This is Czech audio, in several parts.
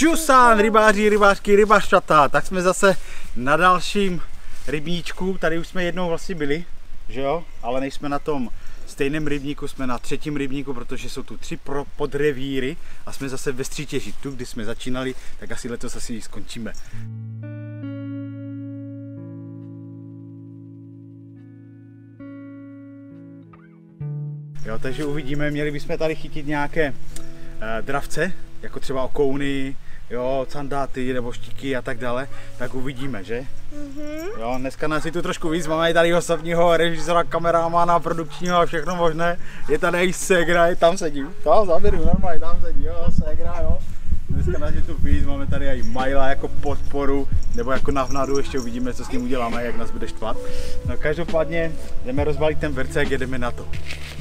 Čusán, rybáři, rybářky, rybařčata, tak jsme zase na dalším rybníčku, tady už jsme jednou vlastně byli, že jo, ale nejsme na tom stejném rybníku, jsme na třetím rybníku, protože jsou tu 3 podrevíry a jsme zase ve Střítěži, tu, kdy jsme začínali, tak asi letos asi skončíme. Jo, takže uvidíme, měli bychom tady chytit nějaké dravce, jako třeba okouny, jo, candáty nebo štíky a tak dále, tak uvidíme, že? Jo, dneska nás je tu trošku víc, máme tady osobního režisora, kameramana, produkčního a všechno možné. Je tady i ségra, je tam sedí, tam zaberu, normálně tam sedí, jo, ségra, jo. Dneska nás je tu víc, máme tady i Majla jako podporu, nebo jako navnadu, ještě uvidíme, co s ním uděláme, jak nás bude štvat. No každopádně jdeme rozbalit ten vercek, jedeme na to.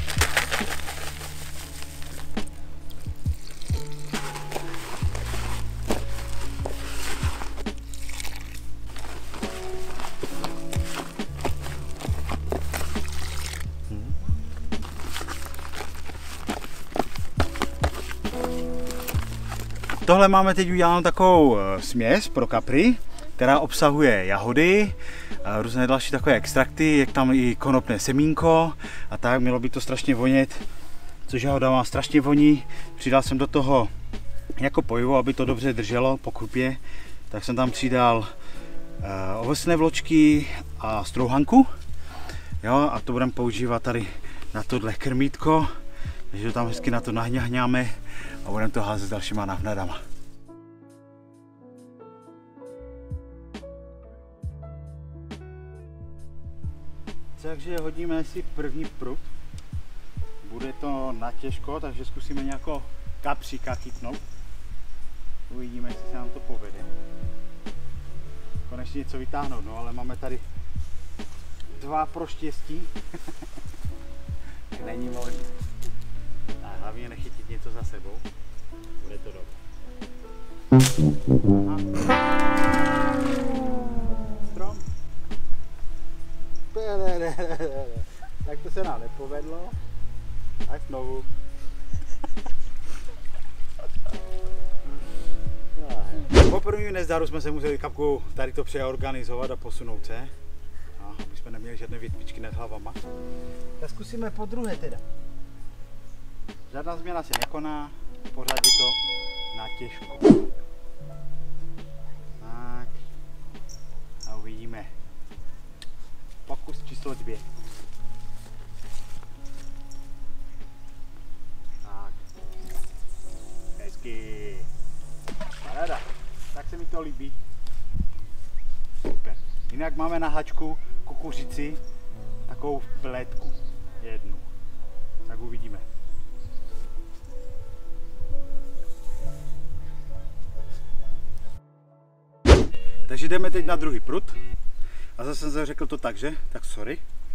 Tohle máme teď udělanou takovou směs pro kapry, která obsahuje jahody, různé další takové extrakty, jak tam i konopné semínko a tak, mělo by to strašně vonět, což jahoda má strašně voní. Přidal jsem do toho jako pojivo, aby to dobře drželo po krupě, tak jsem tam přidal ovocné vločky a strouhanku, jo, a to budeme používat tady na tohle krmítko, takže to tam hezky na to nahňahňáme a budeme to házet s dalšíma navnadama. Takže hodíme si první prut. Bude to natěžko, takže zkusíme nějakou kapříka chytnout. Uvidíme, jestli se nám to povede. Konečně něco vytáhnout, no ale máme tady 2 pro štěstí. Není možné. A hlavně nechytit něco za sebou. Bude to dobré. Strom. Tak to se nám nepovedlo. Tak znovu. Po prvním nezdaru jsme se museli kapku tady to přeorganizovat a posunout se. Aby jsme neměli žádné větvičky nad hlavama. Tak zkusíme po druhé teda. Žádná změna se nekoná, pořád je to na těžko. Tak. A uvidíme. Pokus číslo 2. Tak. Hezky. Paráda. Tak se mi to líbí. Super. Jinak máme na hačku kukuřici, takovou pletku. Jednu. Tak uvidíme. Takže jdeme teď na druhý prut. A zase jsem řekl to tak, že? Tak sorry.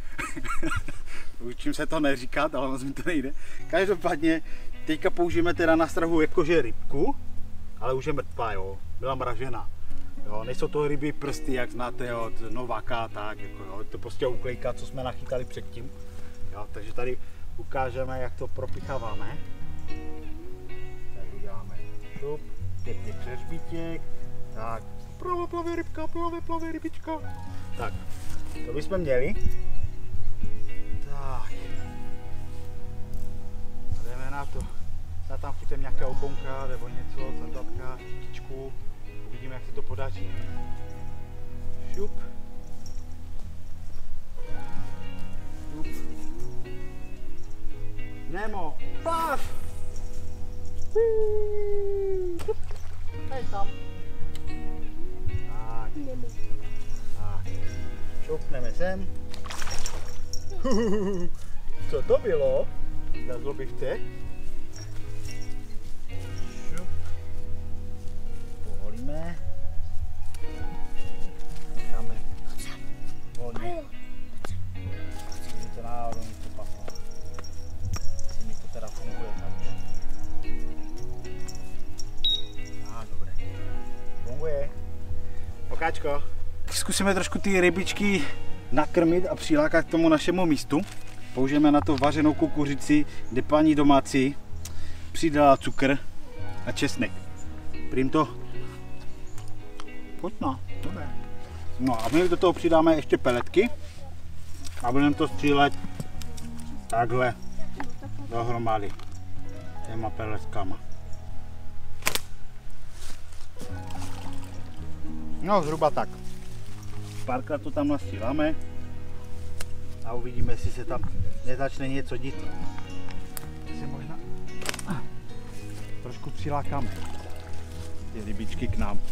Učím se to neříkat, ale moc mi to nejde. Každopádně teďka použijeme teda na strahu jakože rybku, ale už je mrtvá, jo. Byla mražená. Jo, nejsou to ryby prsty, jak znáte od Nováka, tak jako, jo. To prostě uklejka, co jsme nachytali předtím. Jo, takže tady ukážeme, jak to propicháváme. Tak uděláme šup, pěkně přeřbítěk. Tak, plave plavě rybka, plave rybička. Tak, to bychom měli. Tak. A jdeme na to. Já tam chytím nějaké okonka nebo něco, sandatka, chytičku. Uvidíme, jak se to podaří. Šup. Šup. Nemo, paš! Hej tam. Tak. Tak. Šoupneme sem. Co to bylo? Na zlobivce. Šup. Povolíme. Necháme volně. Kdyby to náhodou něco paslo. Jestli mi to teda funguje takhle. Dobré. Funguje. Pokáčko. Zkusíme trošku ty rybičky nakrmit a přilákat k tomu našemu místu. Použijeme na to vařenou kukuřici, kde paní domácí přidala cukr a česnek. Prým to. Chutná, dobré. No a my do toho přidáme ještě peletky a budeme to střílet takhle dohromady těma peletkama. No zhruba tak. Párkrát to tam nastříláme a uvidíme, jestli se tam nezačne něco dít. Jestli možná trošku přilákáme ty rybičky k nám.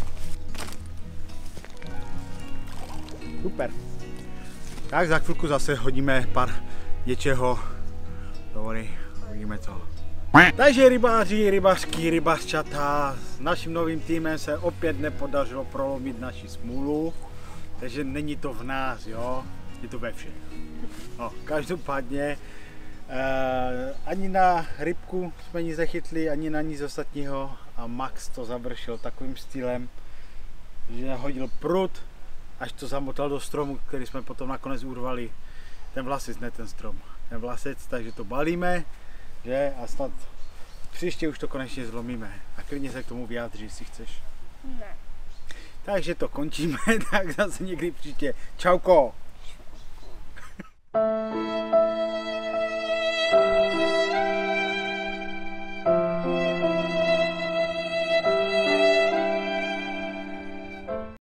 Super. Tak za chvilku zase hodíme pár něčeho do vody. Uvidíme co. Takže rybáři, rybařky, rybařčata, s naším novým týmem se opět nepodařilo prolomit naši smůlu. Takže není to v nás, jo, je to ve všech. No, každopádně ani na rybku jsme nic nechytli, ani na nic ostatního a Max to završil takovým stylem, že hodil prut, až to zamotal do stromu, který jsme potom nakonec urvali. Ten vlasec, ne ten strom, ten vlasec, takže to balíme, že a snad příště už to konečně zlomíme. A klidně se k tomu vyjádří, jestli chceš. Ne. Takže to končíme, tak zase někdy příště. Čauko!